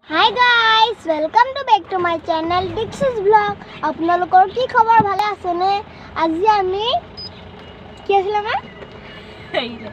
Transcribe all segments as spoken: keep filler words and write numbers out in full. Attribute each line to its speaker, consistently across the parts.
Speaker 1: Hi guys, welcome to back to my channel Dix's Vlog. আপোনালোকৰ কি খবৰ ভালে আছে নে? আজি আমি কি আছিল আমাৰ হেইলে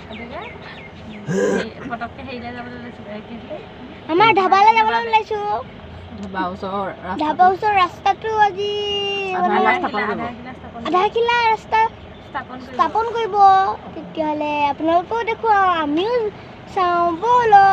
Speaker 1: ফটককে হেইলে যাবলৈ লৈছো আমাৰ ঢাবালে যাবলৈ লৈছো ঢাবা ওচৰ ঢাবা ওচৰ ৰাস্তাটো আজি আধা কিলা ৰাস্তা স্থাপন কৰিব তেতিয়াহলে আপোনালোকও দেখো আমিও চাও বলো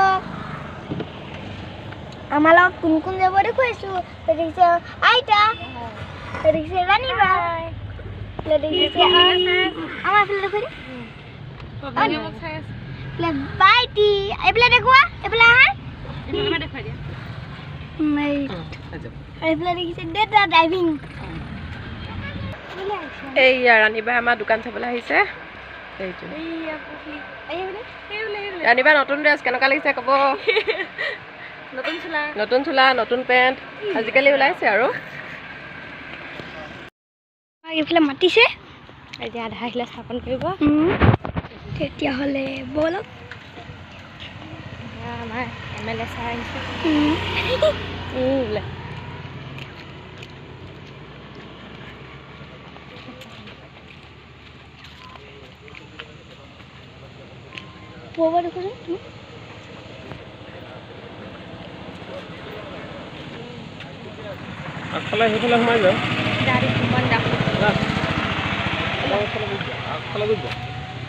Speaker 1: আমার লোক কোন কোন যাব দেখুইছো দেখিছে আইতা দেখিছে রানীবা দেখিছে আমার ফেলে দেখুই ওকে মোক চাই আছে লে বাইটি এবলা দেখুয়া এবলা হা এবলা দেখুই দিয়া মাই এবলা দেখিছে ডেটা ড্রাইভিং
Speaker 2: এই রানীবা আমার দোকান চাবলে আহিছে এইটো
Speaker 1: এই আপনি আইবলে এইবলে এইবলে
Speaker 2: রানীবা নতুন ড্রেস কেনকা লাগিছে কব
Speaker 1: নতুন চুলা
Speaker 2: নতুন চুলা নতুন প্যান্ট আজিকালি ওলাইছে আৰু
Speaker 1: এইফালে মাতিছে
Speaker 2: এতিয়া আধা হিলা স্থাপন কৰিব
Speaker 1: তেতিয়া হলে বলক
Speaker 2: আমাৰ এমএলএ চাৰ আহিছে
Speaker 1: ববা দেখোন
Speaker 3: আগফালে সেইফালে সোমাই যাওঁ
Speaker 2: গাড়ী কিমান দাম
Speaker 3: আগফালে গৈ যাওঁ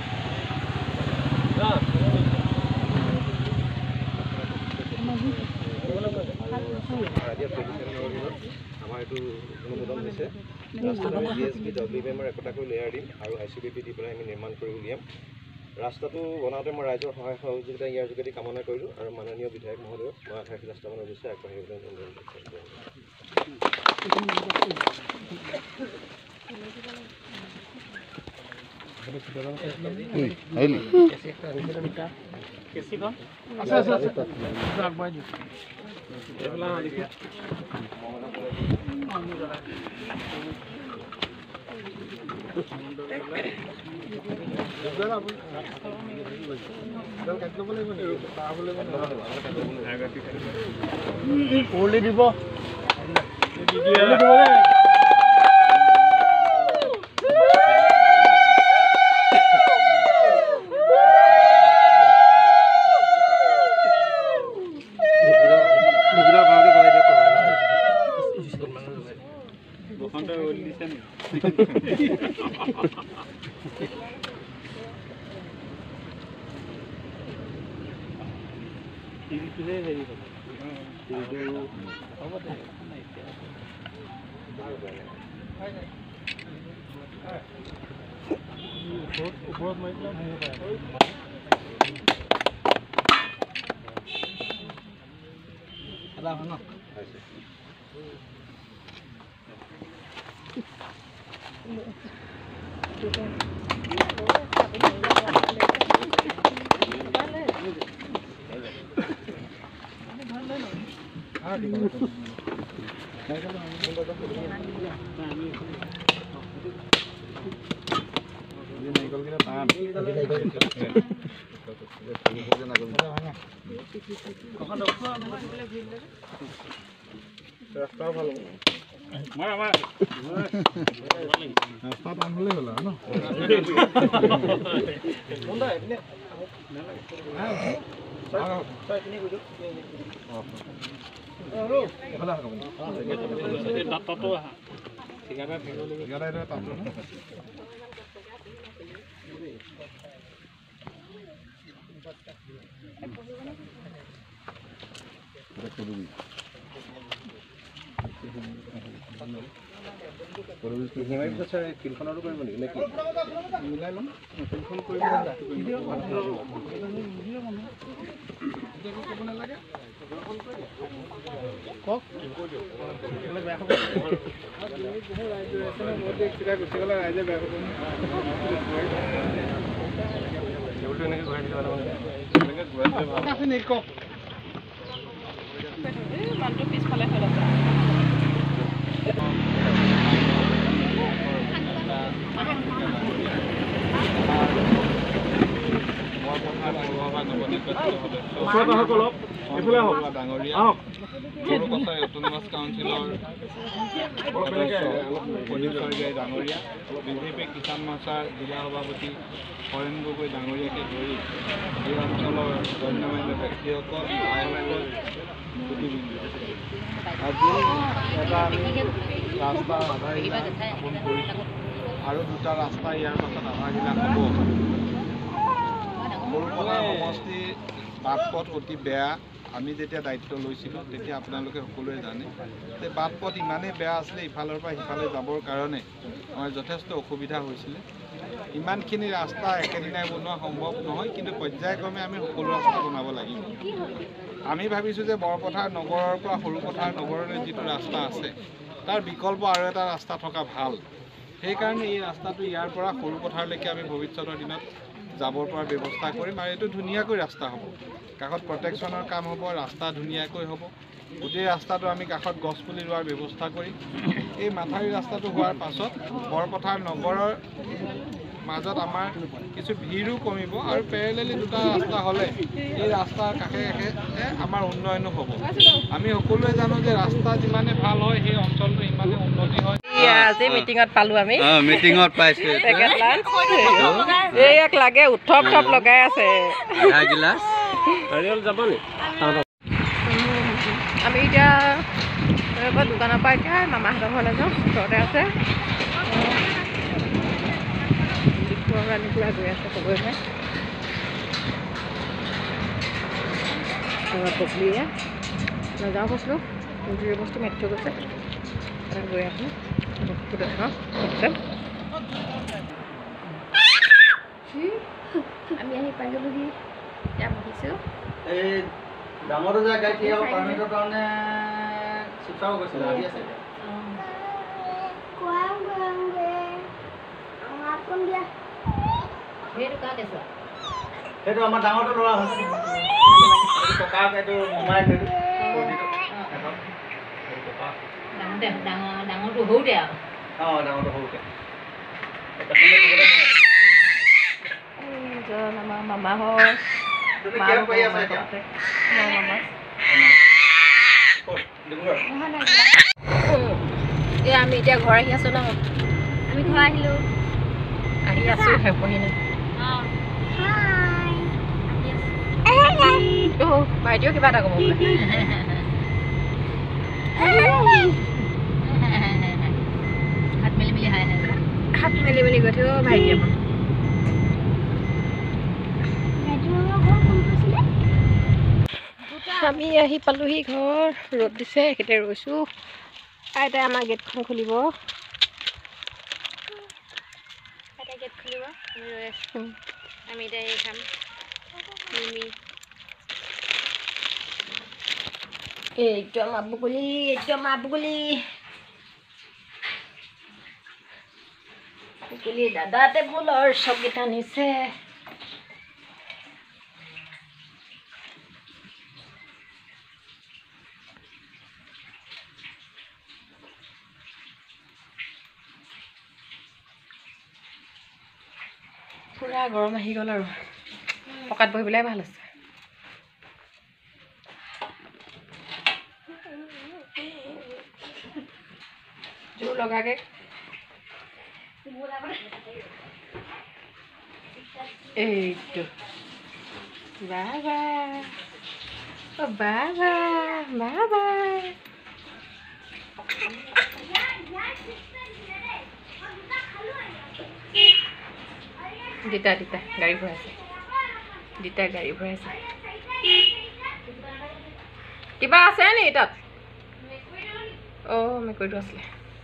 Speaker 3: আমাৰ এইটো অনুমোদন হৈছে ৰাস্তাটো G S B W B এমৰ একতা কৰি লেয়াৰ দিম আৰু আই চি বি পি দি পেলাই আমি নিৰ্মাণ কৰি উলিয়াম ৰাস্তাটো বনাওঁতে মই ৰাইজৰ সহায় সহযোগিতা ইয়াৰ যোগেদি কামনা কৰিলোঁ আৰু মাননীয় বিধায়ক মহোদয়ক মই আঠাইছ লাখ টকাৰ উদ্দেশ্যে আগবাঢ়িবলৈ অনুৰোধ কৰিছোঁ
Speaker 4: পৰলি দিব ওপৰত মাৰিলে ভাঙিব পাৰে এটা হয় ন
Speaker 3: ৰাস্তাও ভাল হ'ব মাৰা মাৰা ৰাস্তা টান হ'লেই হ'ল আৰু ন ফিল্ডখনতো কৰিব নেকি নে কি মিলাই ল'ম ফিল্ডখন কৰিব ক'ব নালাগে কওক বেয়া হ'ব গুচি গ'লে ৰাইজে বেয়া হ'ব এনেকৈ ঘূৰাই দিব এনেকৈ ঘূৰাই দিলে কওক
Speaker 2: মানুহটো পিছফালে হৈ আছে
Speaker 3: ওচৰত আহক অলপ এইফালে আহক ডাঙৰ
Speaker 5: ডাঙৰীয়া সৰু কছাৰী অট'নমাছ কাউন্সিলৰ প্ৰদীপ স্বৰ্গীয়াই ডাঙৰীয়া বিজেপি কিষাণ মৰ্চাৰ জিলা সভাপতি হৰেণ গগৈ ডাঙৰীয়াকে ধৰি এই অঞ্চলৰ গণ্যমান্য ব্যক্তিসকল আইসকল প্ৰতিবৃন্দ আজি এটা আমি ৰাস্তাৰ আধাৰশিলা স্থাপন কৰিছোঁ আৰু দুটা ৰাস্তা ইয়াৰ পাছত আধাৰশিলা হ'ব। সৰুপথাৰ সমষ্টিৰ বাট পথ অতি বেয়া। আমি যেতিয়া দায়িত্ব লৈছিলোঁ তেতিয়া আপোনালোকে সকলোৱে জানে যে বাট পথ ইমানেই বেয়া আছিলে, ইফালৰ পৰা সিফালে যাবৰ কাৰণে আমাৰ যথেষ্ট অসুবিধা হৈছিলে। ইমানখিনি ৰাস্তা একেদিনাই বনোৱা সম্ভৱ নহয়, কিন্তু পৰ্যায়ক্ৰমে আমি সকলো ৰাস্তা বনাব লাগিব। আমি ভাবিছোঁ যে বৰপথাৰ নগৰৰ পৰা সৰুপথাৰ নগৰলৈ যিটো ৰাস্তা আছে তাৰ বিকল্প আৰু এটা ৰাস্তা থকা ভাল। সেইকাৰণে এই ৰাস্তাটো ইয়াৰ পৰা সৰুপথাৰলৈকে আমি ভৱিষ্যতৰ দিনত যাবৰ পৰা ব্যৱস্থা কৰিম আৰু এইটো ধুনীয়াকৈ ৰাস্তা হ'ব। কাষত প্ৰটেকশ্যনৰ কাম হ'ব, ৰাস্তা ধুনীয়াকৈ হ'ব। গোটেই ৰাস্তাটো আমি কাষত গছ পুলি ৰোৱাৰ ব্যৱস্থা কৰিম। এই মাথাউৰি ৰাস্তাটো হোৱাৰ পাছত বৰপথাৰ নগৰৰ মাজত আমাৰ কিছু ভিৰো কমিব আৰু পেৰেলেলি দুটা ৰাস্তা হ'লে এই ৰাস্তাৰ কাষে কাষে আমাৰ উন্নয়নো হ'ব। আমি সকলোৱে জানো যে ৰাস্তা যিমানে ভাল হয় সেই অঞ্চলটো সিমানে উন্নতি হয়।
Speaker 2: আজি মিটিঙত পালোঁ আমি,
Speaker 6: মিটিঙত পাইছোঁ
Speaker 2: এইয়াক লাগে উৎসৱ উৎসৱ লগাই আছে।
Speaker 6: গিলাচ
Speaker 4: যাব নি
Speaker 2: আমি এতিয়া দোকানৰ পৰা এতিয়া মামাহঁতৰ ঘৰলৈ যাওঁ, ওচৰতে আছে। আনি পেলাই গৈ আছে চবৰে পকলিয়ে নাযাওঁ কৈছিলোঁ, যি বস্তু মাতি থৈ গৈছে গৈ আছোঁ। আমি আহি পালোহি, এতিয়া বহিছোঁ।
Speaker 6: এই ডাঙৰ যে গাড়ী পাৰ্মিটৰ কাৰণে শিৱসাগৰ গৈছিলে, আহি আছে সেইটো আমাৰ ডাঙৰটো ল'ৰা হৈছে ককাক এইটো মোমাইক
Speaker 7: ডাঙৰটো সৰুতে আৰু
Speaker 6: অঁ ডাঙৰটো সৰুতে
Speaker 2: আমাৰ মামাহঁত এই আমি এতিয়া ঘৰ আহি আছোঁ ন,
Speaker 1: আমি ঘৰ আহিলোঁ,
Speaker 2: আহি আছোঁ পঢ়ি নাই। ভাইটিও কিবা এটা ক'ব বোলে।
Speaker 7: হাত মেলি মেলি হাই হাই
Speaker 2: হাত মেলি মেলি গৈ থৈ ভাইটি আমাৰ আমি আহি পালোহি ঘৰ। ৰ'দ দিছে, সেইতে ৰৈছোঁ। আইতাই আমাৰ গেটখন খুলিব, আইতাই গেট খুলিব, আমি ৰৈ আছোঁ। আমি এতিয়া এই খাম মিমি। এইটো আমাৰ বগলী, এইটো আমাৰ বগলী। বগলী দাদা টেবুলৰ চকীটা নিছে। পুৰা গৰম আহি গ'ল আৰু পকাত বহি পেলাই ভাল আছে। জোৰ লগাকে এইটো বাবা অ বাবা বাবা দিতা দিতা গাড়ী ভৰাইছে, দিতা গাড়ী ভৰাইছে। কিবা আছে নি তাত? অঁ মেকুৰীটো আছিলে।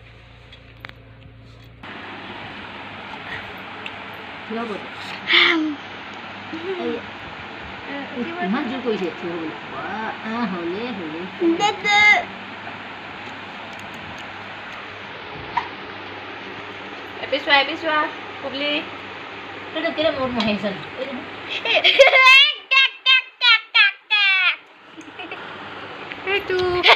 Speaker 7: ইমান জোৰ কৰিছে হ'লে হ'লে
Speaker 2: এপি চোৱা এপি চোৱা কুবলি
Speaker 7: এইটো কেলে মোৰ মহেশন
Speaker 2: এইটো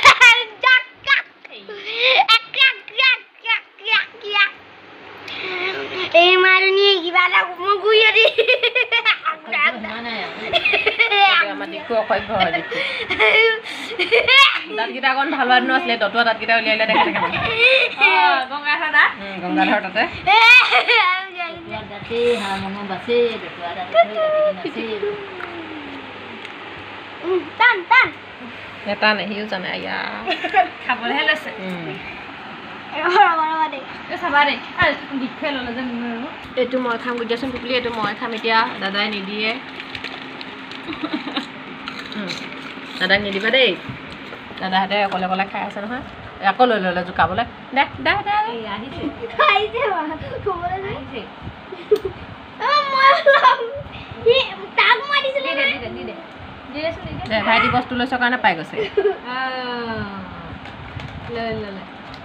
Speaker 1: এই মাৰুনি কিবা এটা মই গুই দি
Speaker 2: আমাৰ দেখো অসভ্য হয় দেখো দাঁতকেইটা অকণ ভাল হোৱা দিনো আছিলে দতুৱা দাঁতকেইটা উলিয়াই উলিয়াই দেখা থাকে গংগাধৰ দাঁত গংগাধৰ তাতে
Speaker 7: দাঁতে হাঁহ মঙহ বাচে দতুৱা দাঁতে নাচে
Speaker 1: টান টান
Speaker 2: এটা নে সিও জানে আয়া খাবলৈহে লৈছে চাবা দেই দীক্ষাই ল'লে যে এইটো মই খাম দিয়াচোন টুপলি এইটো মই খাম এতিয়া দাদাই নিদিয়ে দাদাক নিদিবা দেই দাদাহঁতে অকলে অকলে খাই আছে নহয় আকৌ লৈ ল'লে জোকাবলৈ দে দে দে আহিছে
Speaker 1: খাইছে খবৰে আহিছে মই তাক মাৰিছিলে
Speaker 2: দে দে দে দে ভাইটি বস্তু লৈছ কাৰণে পাই গৈছে লৈ ল'লে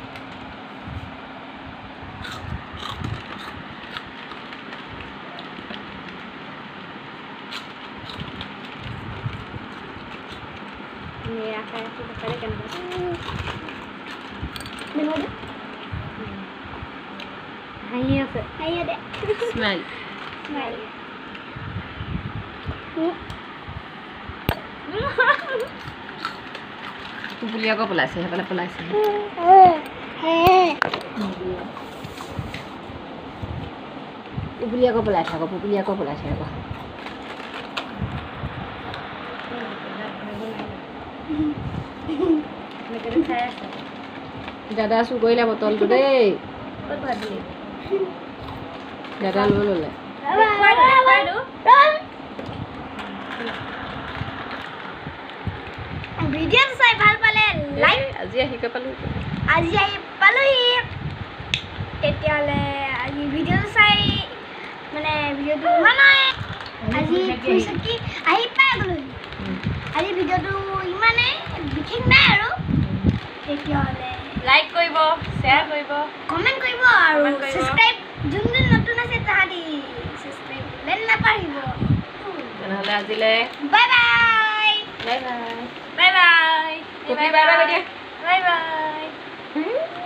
Speaker 2: Ya, kayak aku tadi kan.
Speaker 1: Benar.
Speaker 2: Hanya se.
Speaker 1: Ayo deh.
Speaker 2: Smell.
Speaker 1: Smile.
Speaker 2: Pupuli aku pelasi, apa pelasi? Pupuli aku pelasi, aku pupuli aku pelasi aku. দাদা চুৰ কৰিলে বটলটো দেই দাদা লৈ ল'লে
Speaker 1: ভিডিঅ' চাই ভাল পালে লাইক
Speaker 2: আজি আহি পালো
Speaker 1: আজি আহি পালোহি তেতিয়াহ'লে আজি ভিডিঅ'টো চাই মানে ভিডিঅ'টো ইমানেই আজি কি আহি পাই গ'লোহি আজি ভিডিঅ'টো ইমানেই বিশেষ নাই আৰু তেতিয়াহ'লে
Speaker 2: লাইক কৰিব শ্বেয়াৰ কৰিব
Speaker 1: কমেণ্ট কৰিব আৰু ছাবস্ক্ৰাইব যোন যোন নতুন আছে তাহাঁতি ছাবস্ক্ৰাইব কৰিলে নাপাহৰিব
Speaker 2: তেনেহ'লে আজিলৈ
Speaker 1: bye bye
Speaker 2: bye bye
Speaker 1: bye bye
Speaker 2: bye bye
Speaker 1: bye bye